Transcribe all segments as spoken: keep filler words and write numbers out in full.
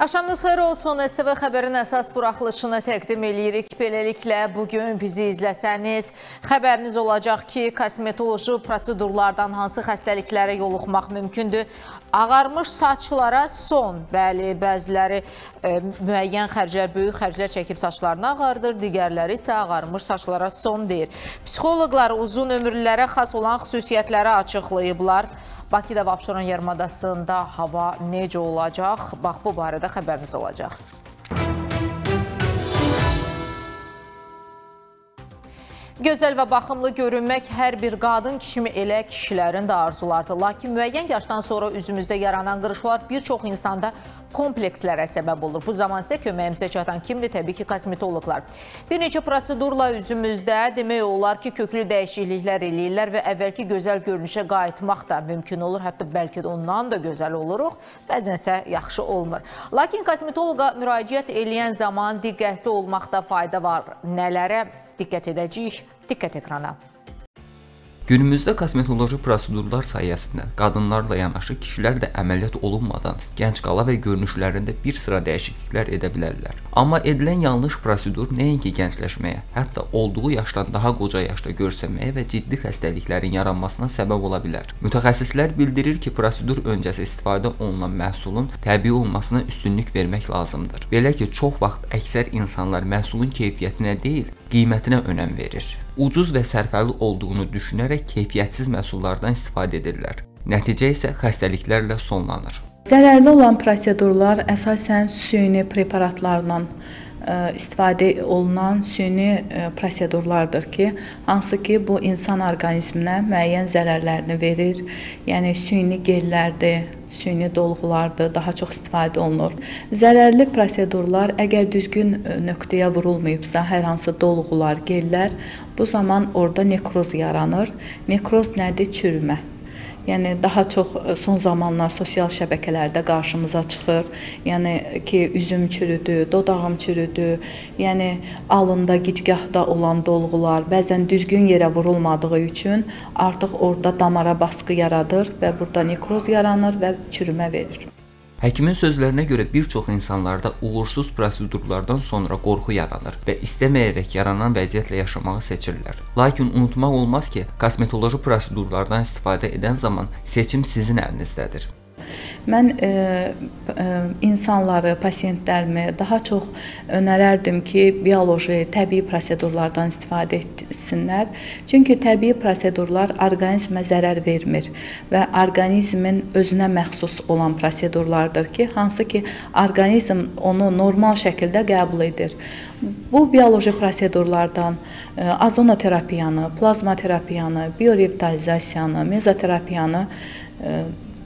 Axşamınız xeyir olsun. S T V xəbərin əsas buraxılışını təqdim edirik. Beləliklə, bugün bizi izləsəniz, xəbəriniz olacaq ki, kosmetoloji prosedurlardan hansı xəstəliklərə yoluxmaq mümkündür? Ağarmış saçlara son. Bəli, bəziləri e, müəyyən xərclər, böyük xərclər çəkib saçlarını ağardır, digərləri isə ağarmış saçlara son deyir. Psixoloqlar uzun ömürlülərə xas olan xüsusiyyətləri açıqlayıblar. Bakıda və Abşeron yarımadasında hava necə olacaq? Bax, bu barədə xəbəriniz olacaq. Gözəl və baxımlı görünmək hər bir qadın kimi elə kişilərin də arzulardır. Lakin müəyyən yaşdan sonra üzümüzdə yaranan qırışlar bir çox insanda komplekslərə səbəb olur. Bu zaman isə köməyimizə çatan kimdir? Təbii ki, kosmetoloqlar. Bir neçə prosedurla üzümüzdə demək olar ki, köklü dəyişikliklər eləyirlər və əvvəlki gözəl görünüşə qayıtmaq da mümkün olur. Hətta bəlkə də ondan da gözəl oluruq, bəzənsə yaxşı olmur. Lakin kosmetoloqa müraciət eləyən zaman diqqətli olmaqda fayda var. Nələrə diqqət edəcəyik? Diqqət ekrana. Günümüzdə kosmetoloji prosedurlar sayəsində qadınlarla yanaşı kişilər də əməliyyat olunmadan gənc qala və görünüşlərində bir sıra dəyişikliklər edə bilərlər. Amma edilən yanlış prosedur nəinki gəncləşməyə, hətta olduğu yaşdan daha qoca yaşda görsənməyə və ciddi xəstəliklərin yaranmasına səbəb ola bilər. Mütəxəssislər bildirir ki, prosedur öncəsi istifadə olunan məhsulun təbii olmasına üstünlük vermək lazımdır. Belə ki, çox vaxt əksər insanlar məhsulun keyfiyyətinə deyil, qiymətinə önəm verir. Ucuz və sərfəli olduğunu düşünərək keyfiyyətsiz məhsullardan istifadə edirlər. Nəticə isə xəstəliklərlə sonlanır. Zərərli olan prosedurlar əsasən süni preparatlarla istifadə olunan süni prosedurlardır ki, hansı ki bu insan orqanizminə müəyyən zərərlərini verir. Yəni süni gellərdir, süni dolğulardır, daha çox istifadə olunur. Zərərli prosedurlar əgər düzgün nöqtəyə vurulmayıbsa, hər hansı dolğular, gellər, bu zaman orada nekroz yaranır. Nekroz nədir? Çürümə. Yəni daha çox son zamanlar sosial şəbəkələrdə qarşımıza çıxır. Yəni ki, üzüm çürüdü, dodağım çürüdü. Yəni alında, gicgahda olan dolğular bəzən düzgün yerə vurulmadığı üçün artıq orada damara baskı yaradır və burada nekroz yaranır və çürümə verir. Həkimin sözlərinə görə bir çox insanlarda uğursuz prosedurlardan sonra qorxu yaranır və istəməyərək yaranan vəziyyətlə yaşamağı seçirlər. Lakin unutmaq olmaz ki, kosmetoloji prosedurlardan istifadə edən zaman seçim sizin əlinizdədir. Mən e, e, insanları, pasiyentlərimi daha çox önərərdim ki, bioloji, təbii prosedurlardan istifadə etsinlər. Çünki təbii prosedurlar orqanizmə zərər vermir və orqanizmin özünə məxsus olan prosedurlardır ki, hansı ki, orqanizm onu normal şəkildə qəbul edir. Bu bioloji prosedurlardan e, azonoterapiyanı, plazmaterapiyanı, biorevitalizasiyanı, mezoterapiyanı e,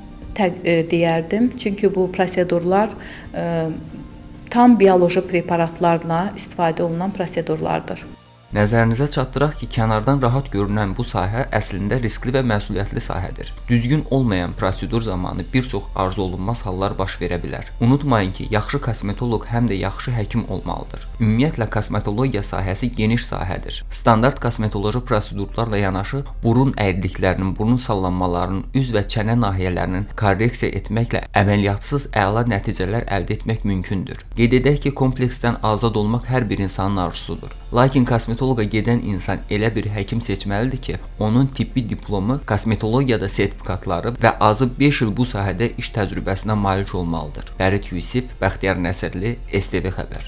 deyərdim. Çünki bu prosedurlar e, tam bioloji preparatlarla istifadə olunan prosedurlardır. Nəzərinizə çatdıraq ki, kənardan rahat görünən bu sahə əslində riskli və məsuliyyətli sahədir. Düzgün olmayan prosedur zamanı bir çox arzu olunmaz hallar baş verə bilər. Unutmayın ki, yaxşı kosmetoloq həm də yaxşı həkim olmalıdır. Ümumiyyətlə, kosmetologiya sahəsi geniş sahədir. Standart kosmetoloji prosedurlarla yanaşı, burun əyriliklərinin, burun sallanmalarının, üz və çənə nahiyələrinin korreksiya etməklə əməliyyatsız əla nəticələr əldə etmək mümkündür. Qeyd edək ki, kompleksdən azad olmaq hər bir insanın arzusudur. Lakin kosmetoloqa gedən insan elə bir həkim seçməlidir ki, onun tibbi diplomu, kosmetologiyada sertifikatları və azı beş il bu sahədə iş təcrübəsinə malik olmalıdır. Fərid Yusif, Bəxtiyar Nəsirli, S T V xəbər.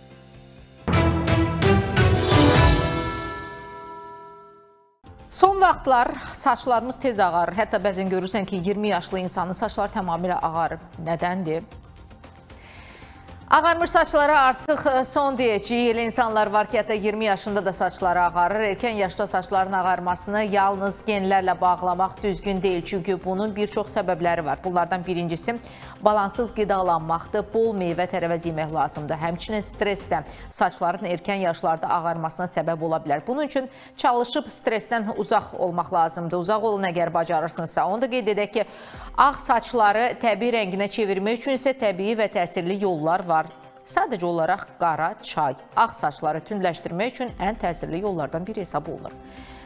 Son vaxtlar saçlarımız tez ağarır. Hətta bəzən görürsən ki, iyirmi yaşlı insanın saçları tamamilə ağarır. Nədəndir? Ağarmış saçlara artıq son deyəcəyik. Elə insanlar var ki, hətta iyirmi yaşında da saçları ağarır. Erkən yaşda saçların ağarmasını yalnız genlərlə bağlamaq düzgün deyil. Çünki bunun bir çox səbəbləri var. Bunlardan birincisi balansız qidalanmaqdır. Bol meyvə tərəvəz yemək lazımdır. Həmçinin stres də saçların erkən yaşlarda ağarmasına səbəb ola bilər. Bunun üçün çalışıb stresdən uzaq olmaq lazımdır. Uzaq olun əgər bacarırsınızsa. Onu da qeyd edək ki, ağ saçları təbii rənginə çevirmək üçün isə təbii və təsirli yollar var. Sadəcə olaraq qara çay, ağ saçları tündləşdirmək üçün ən təsirli yollardan biri hesab olunur.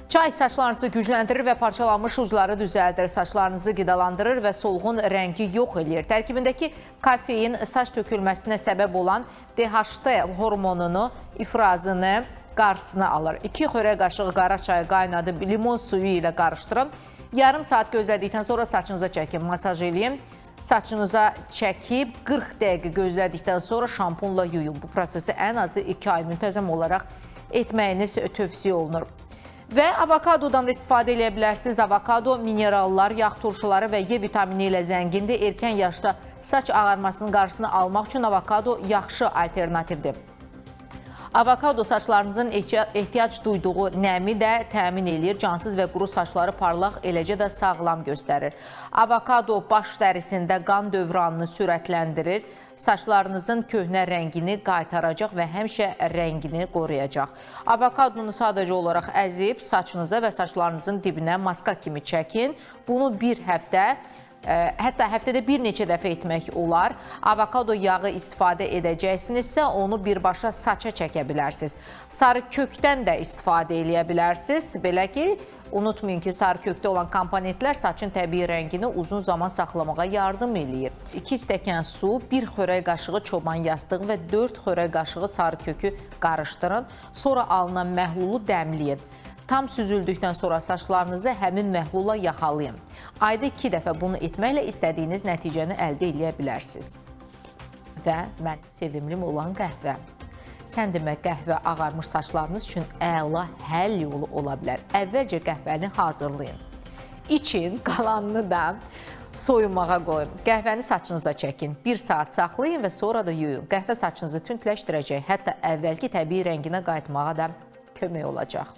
Çay saçlarınızı gücləndirir və parçalanmış ucları düzəldir. Saçlarınızı qidalandırır və solğun rəngi yox eləyir. Tərkibindəki kafein saç tökülməsinə səbəb olan D H T hormonunu ifrazını qarşısına alır. iki xörək qaşığı qara çayı qaynadıb limon suyu ilə qarışdırın. Yarım saat gözlədikdən sonra saçınıza çəkin, masaj eləyin. Saçınıza çəkib qırx dəqiqə gözlədikdən sonra şampunla yuyun. Bu prosesi ən azı iki ay müntəzəm olaraq etməyiniz tövsiyə olunur. Və avokadodan da istifadə edə bilərsiniz. Avokado minerallar, yağ turşuları və E vitamini ilə zəngindir. Erkən yaşda saç ağarmasının qarşısını almaq üçün avokado yaxşı alternativdir. Avokado saçlarınızın ehtiyac duyduğu nəmi də təmin edir. Cansız və quru saçları parlaq, eləcə də sağlam göstərir. Avokado baş dərisində qan dövranını sürətləndirir. Saçlarınızın köhnə rəngini qaytaracaq və həmişə rəngini qoruyacaq. Avokadonu sadəcə olaraq əzib saçınıza və saçlarınızın dibinə maska kimi çəkin. Bunu bir həftə, hətta həftədə bir neçə dəfə etmək olar. Avokado yağı istifadə edəcəksinizsə onu birbaşa saça çəkə bilərsiniz. Sarı kökdən də istifadə edə bilərsiniz. Belə ki, unutmayın ki, sarı kökdə olan komponentlər saçın təbii rəngini uzun zaman saxlamağa yardım eləyir. iki stəkan su, bir xörək qaşığı çoban yastığı və dörd xörək qaşığı sarı kökü qarışdırın. Sonra alınan məhlulu dəmləyin. Tam süzüldükdən sonra saçlarınızı həmin məhlulla yaxalayın. Ayda iki dəfə bunu etməklə istədiyiniz nəticəni əldə edə bilərsiniz. Və mən sevimlim olan qəhvə. Sən demə qəhvə ağarmış saçlarınız üçün əla həll yolu ola bilər. Əvvəlcə qəhvəni hazırlayın. İçin, qalanını da soyunmağa qoyun. Qəhvəni saçınıza çəkin. Bir saat saxlayın və sonra da yuyun. Qəhvə saçınızı tündləşdirəcək, hətta əvvəlki təbii rənginə qayıtmağa da kömək olacaq.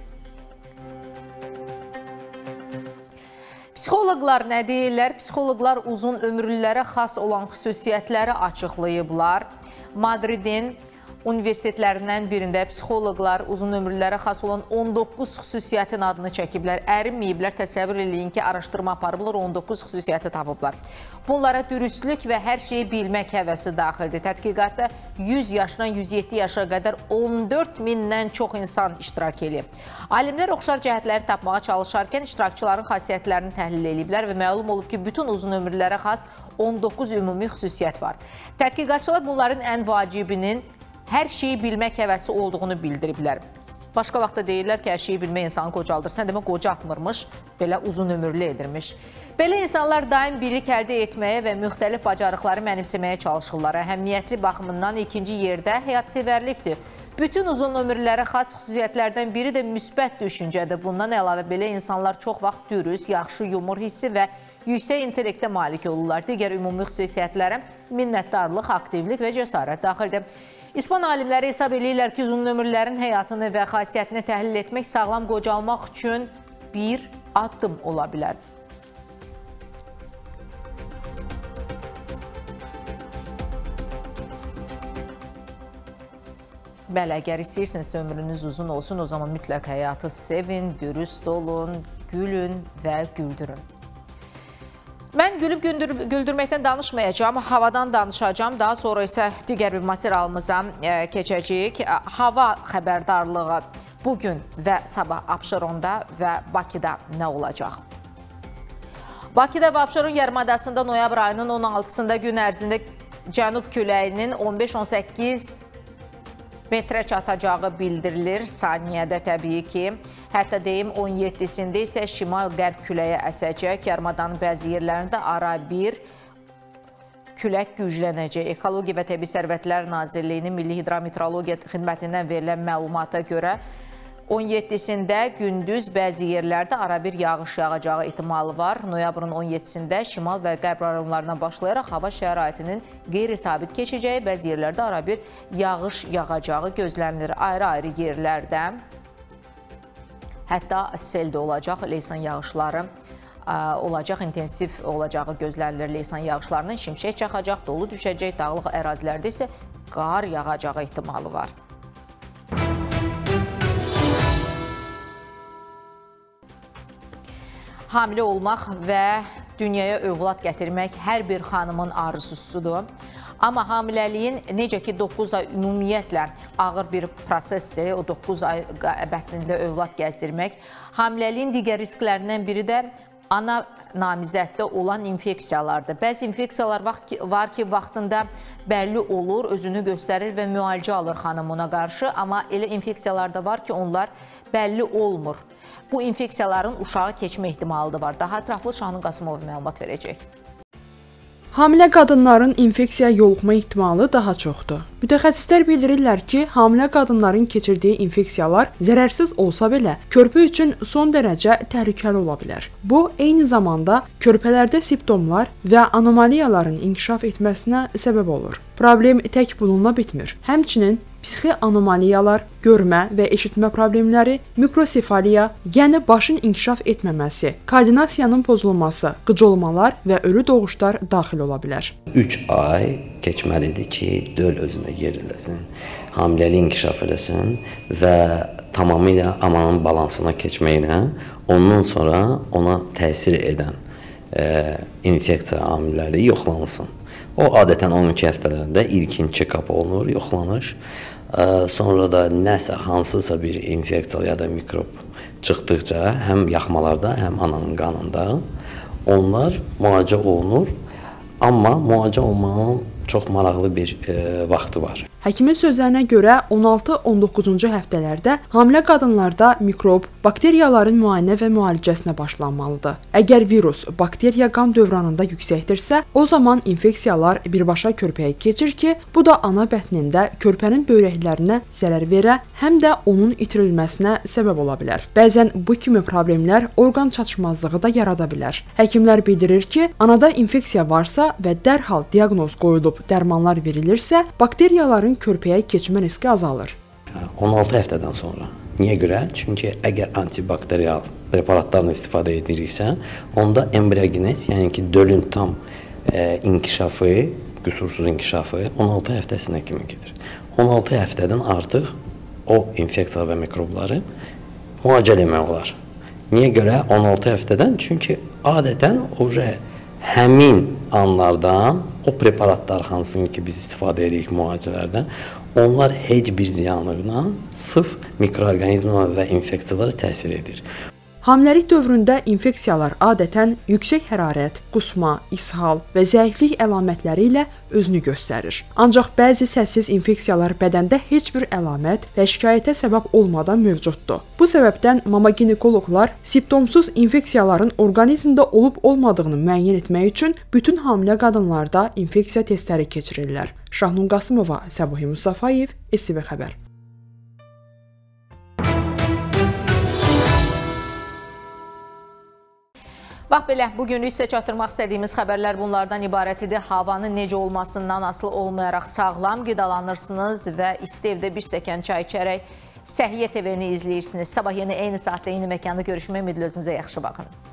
Psixoloqlar nə deyirlər? Psixoloqlar uzun ömürlülərə xas olan xüsusiyyətləri açıqlayıblar. Madridin universitetlərindən birində psixoloqlar uzun ömürlülərə xas olan on doqquz xüsusiyyətin adını çəkiblər. Ərinməyiblər, təsəvvür eləyin ki, araşdırma aparıblar, on doqquz xüsusiyyəti tapıblar. Bunlara dürüstlük və hər şeyi bilmək həvəsi daxildir. Tədqiqatda yüz yaşdan yüz yeddi yaşa qədər on dörd mindən çox insan iştirak edib. Alimlər oxşar cəhətləri tapmağa çalışarkən iştirakçıların xasiyyətlərini təhlil ediblər və məlum olub ki, bütün uzun ömürlülərə xas on doqquz ümumi xüsusiyyət var. Tədqiqatçılar bunların ən vacibinin hər şeyi bilmək həvəsi olduğunu bildiriblər. Başqa vaxtda deyirlər ki, hər şeyi bilmək insanı qocaldır. Sən demə qocaltmırmış, belə uzun ömürlü edirmiş. Belə insanlar daim bilik əldə etməyə və müxtəlif bacarıqları mənimsəməyə çalışırlar. Əhəmiyyətli baxımından ikinci yerdə həyatsevərlikdir. Bütün uzun ömürlərə xas xüsusiyyətlərdən biri də müsbət düşüncədir. Bundan əlavə belə insanlar çox vaxt dürüst, yaxşı yumor hissi və yüksək intellektə malik olurlar. Digər ümumi xüsusiyyətlərə minnətdarlıq, aktivlik və cəsarət daxildir. İspan alimləri hesab edirlər ki, uzun ömürlərin həyatını və xasiyyətini təhlil etmək sağlam qocalmaq üçün bir addım ola bilər. Bəli, əgər istəyirsinizsə ömrünüz uzun olsun, o zaman mütləq həyatı sevin, dürüst olun, gülün və güldürün. Mən gülüb güldürməkdən danışmayacağım, havadan danışacağım. Daha sonra isə digər bir materialımıza keçəcəyik. Hava xəbərdarlığı bugün və sabah Abşeronda və Bakıda nə olacaq? Bakıda və Abşeron yarımadasında noyabr ayının on altısında gün ərzində cənub küləyinin on beş on səkkiz metrə çatacağı bildirilir saniyədə təbii ki. Hətta deyim on yeddisində isə şimal-qərb küləyə əsəcək. Yarımadanın bəzi yerlərində ara bir külək güclənəcək. Ekologiya və Təbii Sərvətlər Nazirliyinin Milli Hidrometeorologiya Xidmətindən verilən məlumata görə on yeddisində gündüz bəzi yerlərdə ara bir yağış yağacağı ehtimalı var. Noyabrın on yeddisində şimal və qərb rayonlarından başlayaraq hava şəraitinin qeyri-sabit keçəcəyi, bəzi yerlərdə ara bir yağış yağacağı gözlənilir. Ayrı-ayrı yerlərdə hətta sel də olacaq, leysan yağışları olacaq, intensiv olacağı gözlənilir. Leysan yağışlarının şimşək çaxacaq, dolu düşəcək, dağlıq ərazilərdə isə qar yağacağı ehtimalı var. Hamilə olmaq və dünyaya övlad gətirmək hər bir xanımın arzusudur. Amma hamiləliyin necə ki doqquz ay ümumiyyətlə ağır bir prosesdir, o doqquz ay bətnində övlad gəzdirmək. Hamiləliyin digər risklərindən biri də ana namizəddə olan infeksiyalardır. Bəzi infeksiyalar var ki, vaxtında bəlli olur, özünü göstərir və müalicə alır xanım ona qarşı. Amma elə infeksiyalar da var ki, onlar bəlli olmur. Bu infeksiyaların uşağı keçmə ehtimalı da var. Daha ətraflı Şahnun Qasımov məlumat verəcək. Hamilə qadınların infeksiya yoluxma ehtimalı daha çoxdur. Mütəxəssislər bildirirlər ki, hamilə qadınların keçirdiyi infeksiyalar zərərsiz olsa belə, körpə üçün son dərəcə təhlükəli ola bilər. Bu, eyni zamanda körpələrdə simptomlar və anomaliyaların inkişaf etməsinə səbəb olur. Problem tək bununla bitmir. Həmçinin psixi anomaliyalar, görmə və eşitmə problemləri, mikrosefaliya, yəni başın inkişaf etməməsi, koordinasiyanın pozulması, qıcolmalar və ölü doğuşlar daxil ola bilər. üç ay keçməlidir ki, döl özünə yeriləsin, hamiləlik inkişaf eləsin və tamamilə ananın balansına keçməklə ondan sonra ona təsir edən e, infeksiya amilləri yoxlansın. O adətən on iki həftələrində ilkin check-up olunur, yoxlanır. Sonra da nəsə, hansısa bir infeksiya ya da mikrob çıxdıqca həm yaxmalarda, həm ananın qanında onlar müalicə olunur. Amma müalicə olmanın çox maraqlı bir e, vaxtı var. Həkimin sözlərinə görə on altı on doqquzuncu həftələrdə hamilə qadınlarda mikrob, bakteriyaların müayinə və müalicəsinə başlanmalıdır. Əgər virus, bakteriya qan dövranında yüksəkdirsə, o zaman infeksiyalar birbaşa körpəyə keçir ki, bu da ana bətnində körpənin böyrəklərinə zərər verə, həm də onun itirilməsinə səbəb ola bilər. Bəzən bu kimi problemlər orqan çatışmazlığı da yarada bilər. Həkimlər bildirir ki, anada infeksiya varsa və dərhal diaqnoz qoyulub dərmanlar verilirsə, bakteriyaların körpəyə keçmə riski azalır. on altı həftədən sonra. Niyə görə? Çünki əgər antibakteriyal preparatlarla istifadə ediriksə, onda embriogenez, yəni ki, dölün tam e, inkişafı, qüsursuz inkişafı on altı həftəsinə kimi gedir. on altı həftədən artıq o infeksiya və mikrobları müalicə eləmək olar. Niyə görə? on altı həftədən? Çünki adətən o həmin anlardan o preparatlar hansını ki biz istifadə edirik müalicələrdən, onlar heç bir ziyanına sırf mikroorqanizmlər və infeksiyalara təsir edir. Hamiləlik dövründə infeksiyalar adətən yüksək hərarət, qusma, ishal və zəiflik əlamətləri ilə özünü göstərir. Ancaq bəzi səssiz infeksiyalar bədəndə heç bir əlamət və şikayətə səbəb olmadan mövcuddur. Bu səbəbdən mama ginekoloqlar simptomsuz infeksiyaların orqanizmdə olub-olmadığını müəyyən etmək üçün bütün hamilə qadınlarda infeksiya testləri keçirirlər. Şahnun Qasımova, Səbuhi Mustafayev, S T V Xəbər. Bax belə, bugünlük sizə çatdırmaq istədiyimiz xəbərlər bunlardan ibarət idi. Havanın necə olmasından asılı olmayaraq sağlam qidalanırsınız və isti evdə bir stəkan çay içərək Səhiyyə T V-ni izləyirsiniz. Sabah yeni eyni saatda, eyni məkanda görüşmək ümidlə özünüzə yaxşı baxın.